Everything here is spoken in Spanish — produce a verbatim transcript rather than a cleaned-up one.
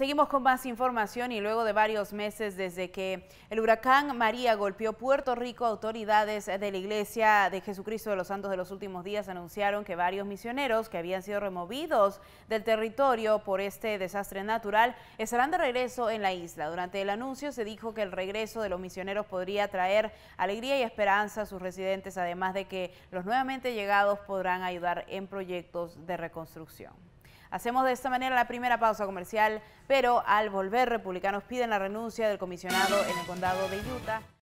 Seguimos con más información y luego de varios meses desde que el huracán María golpeó Puerto Rico, autoridades de la Iglesia de Jesucristo de los Santos de los Últimos Días anunciaron que varios misioneros que habían sido removidos del territorio por este desastre natural estarán de regreso en la isla. Durante el anuncio se dijo que el regreso de los misioneros podría traer alegría y esperanza a sus residentes, además de que los nuevamente llegados podrán ayudar en proyectos de reconstrucción. Hacemos de esta manera la primera pausa comercial, pero al volver, republicanos piden la renuncia del comisionado en el condado de Utah.